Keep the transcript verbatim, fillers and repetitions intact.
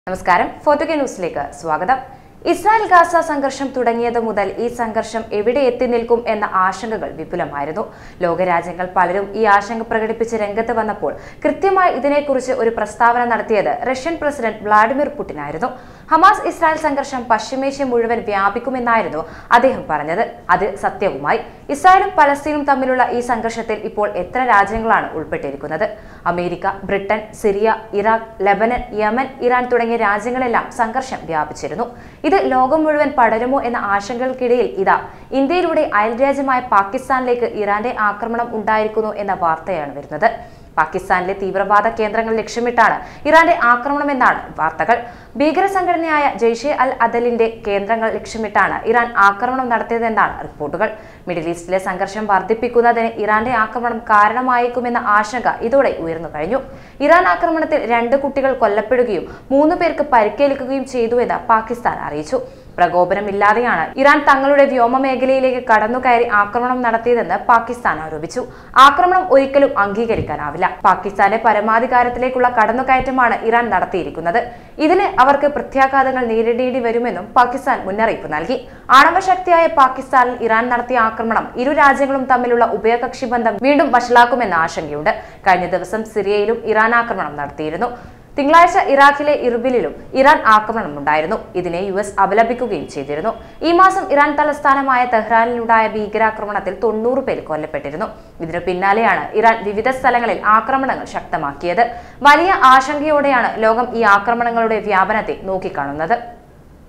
നമസ്കാരം ഫോർട്ടുഗേ ന്യൂസിലേക്ക് സ്വാഗതം. ഇസ്രായേൽ ഗാസ സംഘർഷം തുടങ്ങിയത് മുതൽ ഈ സംഘർഷം എവിടെ എത്തി നിൽക്കും എന്ന ആശങ്കകൾ വിപുലമായിരുന്നു. ലോകരാജ്യങ്ങൾ പലരും ഈ ആശങ്ക പ്രകടിപ്പിച്ച് രംഗത്ത് വന്നപ്പോൾ കൃത്യമായി ഇതിനെക്കുറിച്ച് ഒരു പ്രസ്താവന നടത്തിയത് റഷ്യൻ പ്രസിഡന്റ് വ്ളാഡിമിർ പുടിനായിരുന്നു. ഹമാസ് ഇസ്രായേൽ സംഘർഷം പശ്ചിമേഷ്യ മുഴുവൻ വ്യാപിക്കുമെന്നായിരുന്നു അദ്ദേഹം പറഞ്ഞത്. അത് സത്യവുമായി. ഇസ്രായേലും പലസ്തീനും തമ്മിലുള്ള ഈ സംഘർഷത്തിൽ ഇപ്പോൾ എത്ര രാജ്യങ്ങളാണ് ഉൾപ്പെട്ടിരിക്കുന്നത്? America, Britain, Syria, Iraq, Lebanon, Yemen, Iran തുടങ്ങിയ രാജ്യങ്ങളെല്ലാം സംഘർഷം വ്യാപിച്ചിരുന്നു. ഇത് ലോകം മുഴുവൻ പടരുമോ എന്ന ആശങ്കകൾക്കിടയിൽ ഇതാ ഇന്ത്യയിലൂടെ അയൽരാജ്യമായ പാകിസ്ഥാനിലേക്ക് ഇറാന്റെ ആക്രമണം ഉണ്ടായിരിക്കുന്നു എന്ന വാർത്തയാണ് വരുന്നത്. പാകിസ്ഥാനിലെ തീവ്രവാദ കേന്ദ്രങ്ങൾ ലക്ഷ്യമിട്ടാണ് ഇറാന്റെ ആക്രമണമെന്നാണ് വാർത്തകൾ. ഭീകര സംഘടനയായ ജെയ്ഷെ അൽ അദലിന്റെ കേന്ദ്രങ്ങൾ ലക്ഷ്യമിട്ടാണ് ഇറാൻ ആക്രമണം നടത്തിയതെന്നാണ് റിപ്പോർട്ടുകൾ. മിഡിൽ ഈസ്റ്റിലെ സംഘർഷം വർദ്ധിപ്പിക്കുന്നതിന് ഇറാന്റെ ആക്രമണം കാരണമായേക്കുമെന്ന ആശങ്ക ഇതോടെ ഉയർന്നു കഴിഞ്ഞു. ഇറാൻ ആക്രമണത്തിൽ രണ്ട് കുട്ടികൾ കൊല്ലപ്പെടുകയും മൂന്ന് പേർക്ക് പരിക്കേൽക്കുകയും ചെയ്തുവെന്ന് പാകിസ്ഥാൻ അറിയിച്ചു. പ്രകോപനമില്ലാതെയാണ് ഇറാൻ തങ്ങളുടെ വ്യോമ മേഖലയിലേക്ക് കടന്നുകയറി ആക്രമണം നടത്തിയതെന്ന് പാകിസ്ഥാൻ ആരോപിച്ചു. ആക്രമണം ഒരിക്കലും അംഗീകരിക്കാനാവില്ല. പാകിസ്ഥാന്റെ പരമാധികാരത്തിലേക്കുള്ള കടന്നുകയറ്റമാണ് ഇറാൻ നടത്തിയിരിക്കുന്നത്. ഇതിന് അവർക്ക് പ്രത്യാഘാതങ്ങൾ നേരിടേണ്ടി വരുമെന്നും പാകിസ്ഥാൻ മുന്നറിയിപ്പ് നൽകി. ആണവശക്തിയായ പാകിസ്ഥാനിൽ ഇറാൻ നടത്തിയ ആക്രമണം ഇരു രാജ്യങ്ങളും തമ്മിലുള്ള ഉഭയകക്ഷി ബന്ധം വീണ്ടും വഷളാക്കുമെന്ന ആശങ്കയുണ്ട്. കഴിഞ്ഞ ദിവസം സിറിയയിലും ഇറാൻ ആക്രമണം നടത്തിയിരുന്നു. തിങ്കളാഴ്ച ഇറാഖിലെ ഇർബിലിലും ഇറാൻ ആക്രമണം ഉണ്ടായിരുന്നു. ഇതിനെ യു എസ് അപലപിക്കുകയും ചെയ്തിരുന്നു. ഈ മാസം ഇറാൻ തലസ്ഥാനമായ തെഹ്റാനിലുണ്ടായ ഭീകരാക്രമണത്തിൽ തൊണ്ണൂറ് പേർ കൊല്ലപ്പെട്ടിരുന്നു. ഇതിനു പിന്നാലെയാണ് ഇറാൻ വിവിധ സ്ഥലങ്ങളിൽ ആക്രമണങ്ങൾ ശക്തമാക്കിയത്. വലിയ ആശങ്കയോടെയാണ് ലോകം ഈ ആക്രമണങ്ങളുടെ വ്യാപനത്തെ നോക്കിക്കാണുന്നത്.